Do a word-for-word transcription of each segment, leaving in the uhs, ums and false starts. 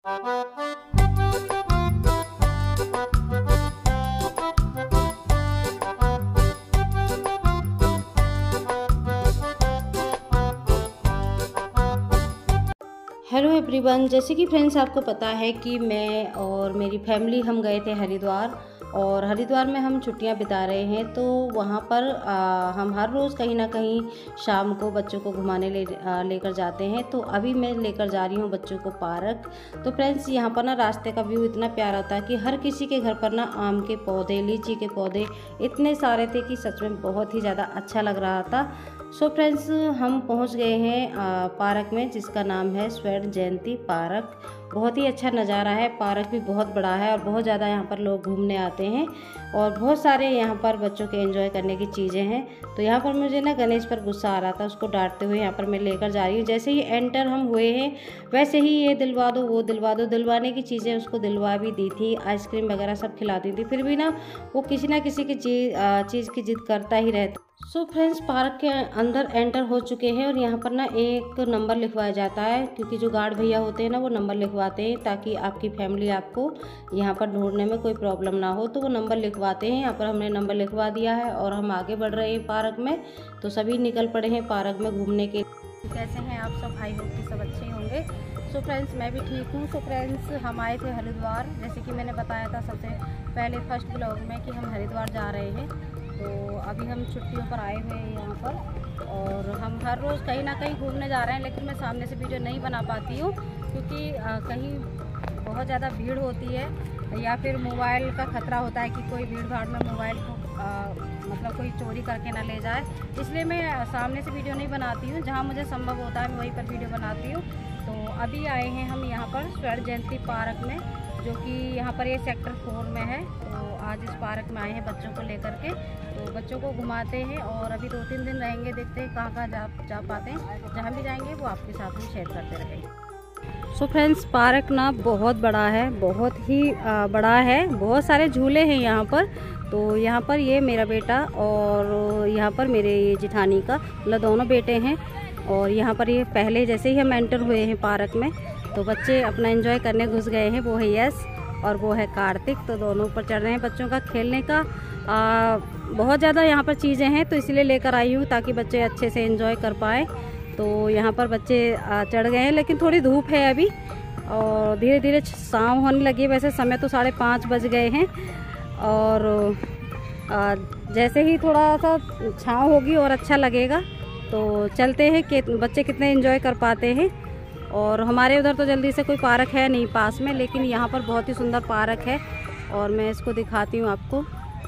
Hello everyone, जैसे कि friends आपको पता है कि मैं और मेरी फैमिली हम गए थे हरिद्वार। और हरिद्वार में हम छुट्टियां बिता रहे हैं, तो वहाँ पर आ, हम हर रोज़ कहीं ना कहीं शाम को बच्चों को घुमाने ले लेकर जाते हैं। तो अभी मैं लेकर जा रही हूँ बच्चों को पार्क। तो फ्रेंड्स, यहाँ पर ना रास्ते का व्यू इतना प्यारा था कि हर किसी के घर पर ना आम के पौधे, लीची के पौधे इतने सारे थे कि सच में बहुत ही ज़्यादा अच्छा लग रहा था। सो फ्रेंड्स, हम पहुंच गए हैं आ, पार्क में, जिसका नाम है स्वर्ण जयंती पार्क। बहुत ही अच्छा नज़ारा है, पार्क भी बहुत बड़ा है और बहुत ज़्यादा यहाँ पर लोग घूमने आते हैं और बहुत सारे यहाँ पर बच्चों के एंजॉय करने की चीज़ें हैं। तो यहाँ पर मुझे ना गणेश पर गुस्सा आ रहा था, उसको डांटते हुए यहाँ पर मैं लेकर जा रही हूँ। जैसे ही एंटर हम हुए हैं वैसे ही ये दिलवा दो, वो दिलवा दो, दिलवाने की चीज़ें उसको दिलवा भी दी थी, आइसक्रीम वगैरह सब खिलाती थी, फिर भी ना वो किसी ना किसी की चीज़ चीज़ की जिद करता ही रहता। सो फ्रेंड्स, पार्क के अंदर एंटर हो चुके हैं और यहाँ पर ना एक नंबर लिखवाया जाता है, क्योंकि जो गार्ड भैया होते हैं ना वो नंबर लिखवाते हैं ताकि आपकी फैमिली आपको यहाँ पर ढूंढने में कोई प्रॉब्लम ना हो। तो वो नंबर लिखवाते हैं। यहाँ पर हमने नंबर लिखवा दिया है और हम आगे बढ़ रहे हैं पार्क में। तो सभी निकल पड़े हैं पार्क में घूमने के। कैसे हैं आप सब? आई होप कि सब अच्छे होंगे। सो फ्रेंड्स, मैं भी ठीक हूँ। सो फ्रेंड्स, हम आए थे हरिद्वार, जैसे कि मैंने बताया था सबसे पहले फर्स्ट ब्लॉग में कि हम हरिद्वार जा रहे हैं। तो अभी हम छुट्टियों पर आए हुए हैं यहाँ पर और हम हर रोज़ कहीं ना कहीं घूमने जा रहे हैं, लेकिन मैं सामने से वीडियो नहीं बना पाती हूँ क्योंकि आ, कहीं बहुत ज़्यादा भीड़ होती है या फिर मोबाइल का खतरा होता है कि कोई भीड़ भाड़ में मोबाइल को आ, मतलब कोई चोरी करके ना ले जाए, इसलिए मैं सामने से वीडियो नहीं बनाती हूँ। जहाँ मुझे संभव होता है मैं वहीं पर वीडियो बनाती हूँ। तो अभी आए हैं हम यहाँ पर स्वर्ण जयंती पार्क में, जो कि यहाँ पर ये सेक्टर फोर में है। तो आज इस पार्क में आए हैं बच्चों को लेकर के, तो बच्चों को घुमाते हैं और अभी दो तीन दिन रहेंगे, देखते हैं कहाँ कहाँ जा जा पाते हैं। जहाँ भी जाएंगे वो आपके साथ में शेयर करते रहेंगे। सो फ्रेंड्स, पार्क ना बहुत बड़ा है, बहुत ही बड़ा है, बहुत सारे झूले हैं यहाँ पर। तो यहाँ पर ये मेरा बेटा और यहाँ पर मेरे ये जिठानी का, मतलब दोनों बेटे हैं। और यहाँ पर ये पहले जैसे ही हम एंटर हुए हैं पार्क में तो बच्चे अपना एंजॉय करने घुस गए हैं। वो है यश और वो है कार्तिक। तो दोनों ऊपर चढ़ रहे हैं। बच्चों का खेलने का आ, बहुत ज़्यादा यहाँ पर चीज़ें हैं, तो इसलिए लेकर आई हूँ ताकि बच्चे अच्छे से एंजॉय कर पाएँ। तो यहाँ पर बच्चे चढ़ गए हैं, लेकिन थोड़ी धूप है अभी और धीरे धीरे शाम होने लगी। वैसे समय तो साढ़े पाँच बज गए हैं और आ, जैसे ही थोड़ा सा छाँव होगी और अच्छा लगेगा तो चलते हैं कि बच्चे कितने एंजॉय कर पाते हैं। और हमारे उधर तो जल्दी से कोई पार्क है नहीं पास में, लेकिन यहाँ पर बहुत ही सुंदर पार्क है और मैं इसको दिखाती हूँ आपको।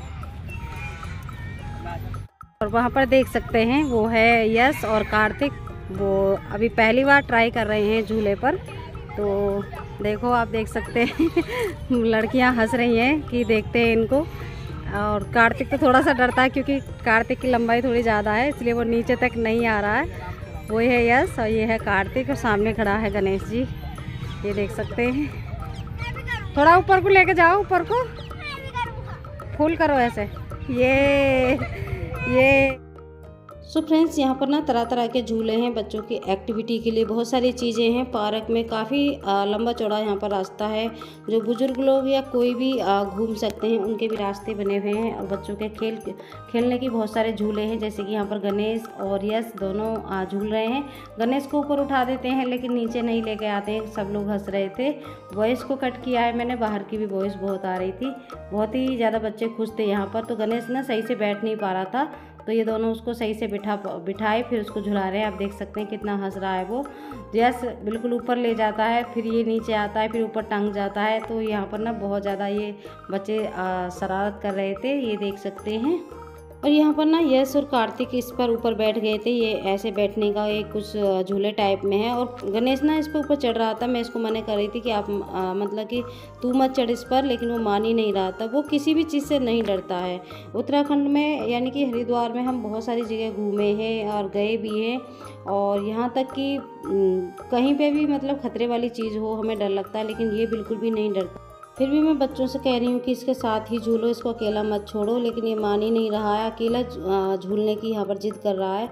और वहाँ पर देख सकते हैं वो है यश और कार्तिक, वो अभी पहली बार ट्राई कर रहे हैं झूले पर। तो देखो, आप देख सकते हैं लड़कियाँ हंस रही हैं कि देखते हैं इनको। और कार्तिक तो थोड़ा सा डरता है क्योंकि कार्तिक की लंबाई थोड़ी ज़्यादा है, इसलिए वो नीचे तक नहीं आ रहा है। वो है यश और ये है कार्तिक और सामने खड़ा है गणेश जी, ये देख सकते हैं। थोड़ा ऊपर को लेके जाओ, ऊपर को फुल करो ऐसे, ये ये सो फ्रेंड्स, यहाँ पर ना तरह तरह के झूले हैं बच्चों की एक्टिविटी के लिए, बहुत सारी चीज़ें हैं पार्क में। काफ़ी लंबा चौड़ा यहाँ पर रास्ता है, जो बुजुर्ग लोग या कोई भी घूम सकते हैं उनके भी रास्ते बने हुए हैं। और बच्चों के खेल खेलने की बहुत सारे झूले हैं, जैसे कि यहाँ पर गणेश और यश दोनों झूल रहे हैं। गणेश को ऊपर उठा देते हैं लेकिन नीचे नहीं लेके आते हैं, सब लोग हंस रहे थे। वॉइस को कट किया है मैंने, बाहर की भी वॉइस बहुत आ रही थी, बहुत ही ज़्यादा बच्चे खुश थे यहाँ पर। तो गणेश ना सही से बैठ नहीं पा रहा था, तो ये दोनों उसको सही से बिठा बिठाए फिर उसको झुला रहे हैं। आप देख सकते हैं कितना हंस रहा है वो। जैसे बिल्कुल ऊपर ले जाता है, फिर ये नीचे आता है, फिर ऊपर टंग जाता है। तो यहाँ पर ना बहुत ज़्यादा ये बच्चे शरारत कर रहे थे, ये देख सकते हैं। और यहाँ पर ना यश और कार्तिक इस पर ऊपर बैठ गए थे, ये ऐसे बैठने का एक कुछ झूले टाइप में है। और गणेश ना इस पर ऊपर चढ़ रहा था, मैं इसको मना कर रही थी कि आप आ, मतलब कि तू मत चढ़ इस पर, लेकिन वो मान ही नहीं रहा था। वो किसी भी चीज़ से नहीं डरता है। उत्तराखंड में यानी कि हरिद्वार में हम बहुत सारी जगह घूमे हैं और गए भी हैं, और यहाँ तक कि कहीं पे भी मतलब खतरे वाली चीज़ हो हमें डर लगता है, लेकिन ये बिल्कुल भी नहीं डरता। फिर भी मैं बच्चों से कह रही हूँ कि इसके साथ ही झूलो, इसको अकेला मत छोड़ो, लेकिन ये मान ही नहीं रहा है, अकेला झूलने की यहाँ पर जिद कर रहा है।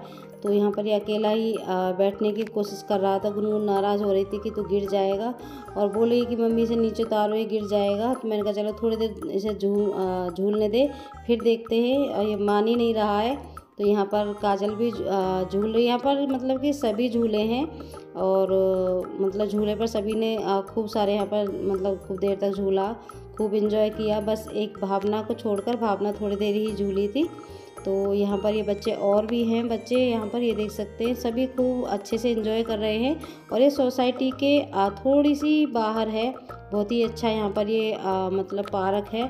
तो यहाँ पर ये अकेला ही बैठने की कोशिश कर रहा था। गुनगुन नाराज़ हो रही थी कि तू गिर जाएगा और बोले कि मम्मी इसे नीचे उतारो, ये गिर जाएगा। तो मैंने कहा चलो थोड़ी देर इसे झूल झूलने दे, फिर देखते हैं। और ये मान ही नहीं रहा है। तो यहाँ पर काजल भी झूल रही है। यहाँ पर मतलब कि सभी झूले हैं और मतलब झूले पर सभी ने खूब सारे यहाँ पर मतलब खूब देर तक झूला, खूब एंजॉय किया। बस एक भावना को छोड़कर, भावना थोड़ी देर ही झूली थी। तो यहाँ पर ये बच्चे और भी हैं बच्चे यहाँ पर ये देख सकते हैं, सभी खूब अच्छे से एंजॉय कर रहे हैं। और ये सोसाइटी के थोड़ी सी बाहर है, बहुत ही अच्छा यहाँ पर ये आ, मतलब पार्क है।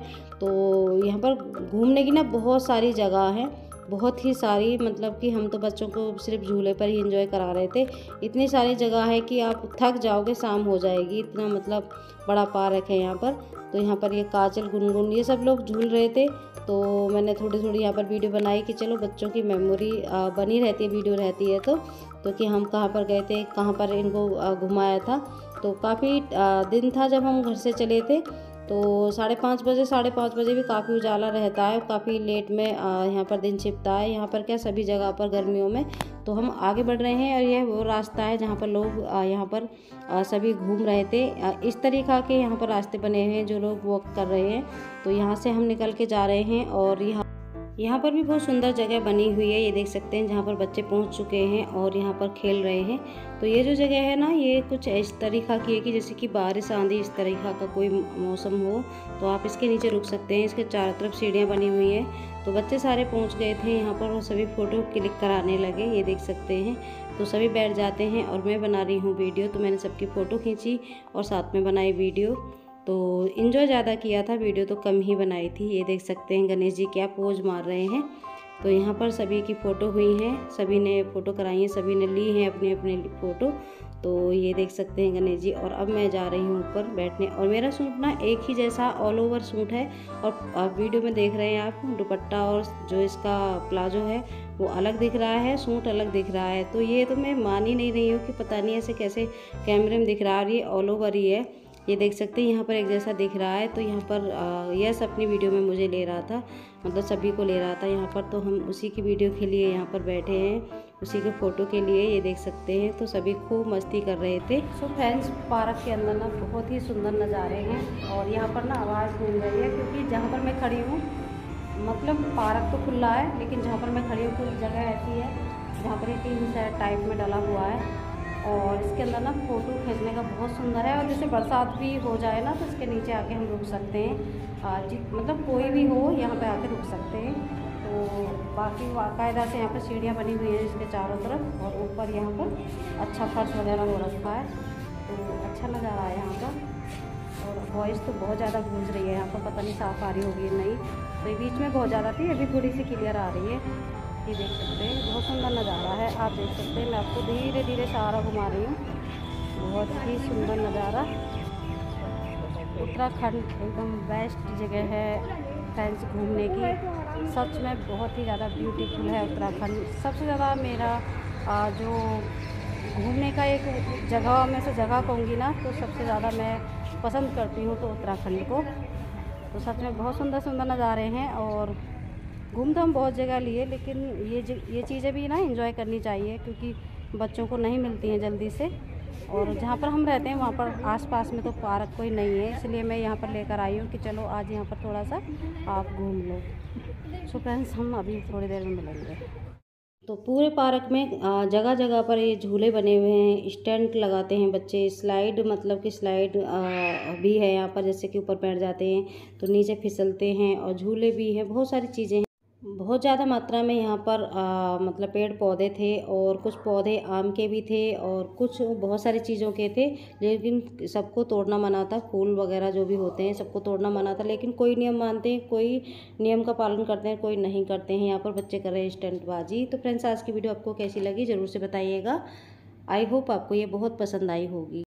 तो यहाँ पर घूमने की ना बहुत सारी जगह है, बहुत ही सारी, मतलब कि हम तो बच्चों को सिर्फ झूले पर ही एंजॉय करा रहे थे। इतनी सारी जगह है कि आप थक जाओगे, शाम हो जाएगी, इतना मतलब बड़ा पार्क है यहाँ पर। तो यहाँ पर ये काजल, गुनगुन ये सब लोग झूल रहे थे। तो मैंने थोड़ी थोड़ी यहाँ पर वीडियो बनाई कि चलो बच्चों की मेमोरी बनी रहती है, वीडियो रहती है तो तो कि हम कहाँ पर गए थे, कहाँ पर इनको घुमाया था। तो काफ़ी दिन था जब हम घर से चले थे। तो साढ़े पाँच बजे साढ़े पाँच बजे भी काफ़ी उजाला रहता है, काफ़ी लेट में यहाँ पर दिन छिपता है। यहाँ पर क्या सभी जगह पर गर्मियों में। तो हम आगे बढ़ रहे हैं और यह वो रास्ता है जहाँ पर लोग यहाँ पर सभी घूम रहे थे। इस तरीक़ा के यहाँ पर रास्ते बने हुए हैं जो लोग वॉक कर रहे हैं। तो यहाँ से हम निकल के जा रहे हैं और यहाँ यहाँ पर भी बहुत सुंदर जगह बनी हुई है, ये देख सकते हैं, जहाँ पर बच्चे पहुँच चुके हैं और यहाँ पर खेल रहे हैं। तो ये जो जगह है ना, ये कुछ इस तरीक़ा की है कि जैसे कि बारिश आंधी इस तरीक़ा का कोई मौसम हो तो आप इसके नीचे रुक सकते हैं। इसके चारों तरफ सीढ़ियाँ बनी हुई हैं। तो बच्चे सारे पहुँच गए थे यहाँ पर और सभी फ़ोटो क्लिक कराने लगे, ये देख सकते हैं। तो सभी बैठ जाते हैं और मैं बना रही हूँ वीडियो। तो मैंने सबकी फ़ोटो खींची और साथ में बनाई वीडियो। तो इन्जॉय ज़्यादा किया था, वीडियो तो कम ही बनाई थी। ये देख सकते हैं गणेश जी क्या पोज मार रहे हैं। तो यहाँ पर सभी की फ़ोटो हुई हैं, सभी ने फ़ोटो कराई है, सभी ने ली हैं अपने अपने फ़ोटो। तो ये देख सकते हैं गणेश जी। और अब मैं जा रही हूँ ऊपर बैठने। और मेरा सूट ना एक ही जैसा ऑल ओवर सूट है और आप वीडियो में देख रहे हैं आप, दुपट्टा और जो इसका प्लाजो है वो अलग दिख रहा है, सूट अलग दिख रहा है। तो ये तो मैं मान ही नहीं रही हूँ कि पता नहीं ऐसे कैसे कैमरे में दिख रहा है और ये ऑल ओवर ही है। ये देख सकते हैं यहाँ पर एक जैसा दिख रहा है। तो यहाँ पर यस अपनी वीडियो में मुझे ले रहा था, मतलब सभी को ले रहा था यहाँ पर। तो हम उसी की वीडियो के लिए यहाँ पर बैठे हैं, उसी के फ़ोटो के लिए, ये देख सकते हैं। तो सभी खूब मस्ती कर रहे थे। सो फ्रेंड्स, पार्क के अंदर ना बहुत ही सुंदर नज़ारे हैं और यहाँ पर ना आवाज़ मिल रही है क्योंकि जहाँ पर मैं खड़ी हूँ, मतलब पार्क तो खुला है लेकिन जहाँ पर मैं खड़ी हूँ कुछ जगह ऐसी है जहाँ पर एक टीन सेट टाइप में डला हुआ है और इसके अंदर ना फ़ोटो खींचने का बहुत सुंदर है। और जैसे बरसात भी हो जाए ना तो इसके नीचे आके हम रुक सकते हैं, जी मतलब कोई भी हो यहाँ पे आके रुक सकते हैं। तो बाकी बाकायदा से यहाँ पर सीढ़ियाँ बनी हुई हैं इसके चारों तरफ और ऊपर यहाँ पर अच्छा फर्श वगैरह हो रखा है। तो अच्छा नज़ारा है यहाँ का। और वॉइस तो बहुत ज़्यादा गूंज रही है यहाँ पर, पता नहीं साफ़ आ रही होगी नहीं। तो ये बीच में बहुत ज़्यादा थी, अभी थोड़ी सी क्लियर आ रही है। ये देख सकते हैं बहुत सुंदर नज़ारा है, आप देख सकते हैं। मैं आपको धीरे धीरे सारा घुमा रही हूँ, बहुत ही सुंदर नज़ारा। उत्तराखंड एकदम बेस्ट जगह है फ्रेंड्स घूमने की, सच में बहुत ही ज़्यादा ब्यूटीफुल है उत्तराखंड। सबसे ज़्यादा मेरा आ, जो घूमने का एक जगह में से जगह कहूँगी ना तो सबसे ज़्यादा मैं पसंद करती हूँ तो उत्तराखंड को। तो सच में बहुत सुंदर सुंदर नज़ारे हैं और घूम तो हम बहुत जगह लिए लेकिन ये ये चीज़ें भी ना एंजॉय करनी चाहिए क्योंकि बच्चों को नहीं मिलती हैं जल्दी से। और जहाँ पर हम रहते हैं वहाँ पर आसपास में तो पार्क कोई नहीं है, इसलिए मैं यहाँ पर लेकर आई हूँ कि चलो आज यहाँ पर थोड़ा सा आप घूम लो। सो फ्रेंड्स, हम अभी थोड़ी देर में मिलेंगे। तो पूरे पार्क में जगह जगह पर ये झूले बने हुए हैं, स्टैंड लगाते हैं बच्चे, स्लाइड मतलब कि स्लाइड भी है यहाँ पर, जैसे कि ऊपर बैठ जाते हैं तो नीचे फिसलते हैं और झूले भी हैं, बहुत सारी चीज़ें हैं। बहुत ज़्यादा मात्रा में यहाँ पर आ, मतलब पेड़ पौधे थे और कुछ पौधे आम के भी थे और कुछ बहुत सारी चीज़ों के थे, लेकिन सबको तोड़ना मना था। फूल वगैरह जो भी होते हैं सबको तोड़ना मना था, लेकिन कोई नियम मानते हैं, कोई नियम का पालन करते हैं, कोई नहीं करते हैं। यहाँ पर बच्चे कर रहे हैं स्टंटबाजी। तो फ्रेंड्स, आज की वीडियो आपको कैसी लगी ज़रूर से बताइएगा। आई होप आपको ये बहुत पसंद आई होगी।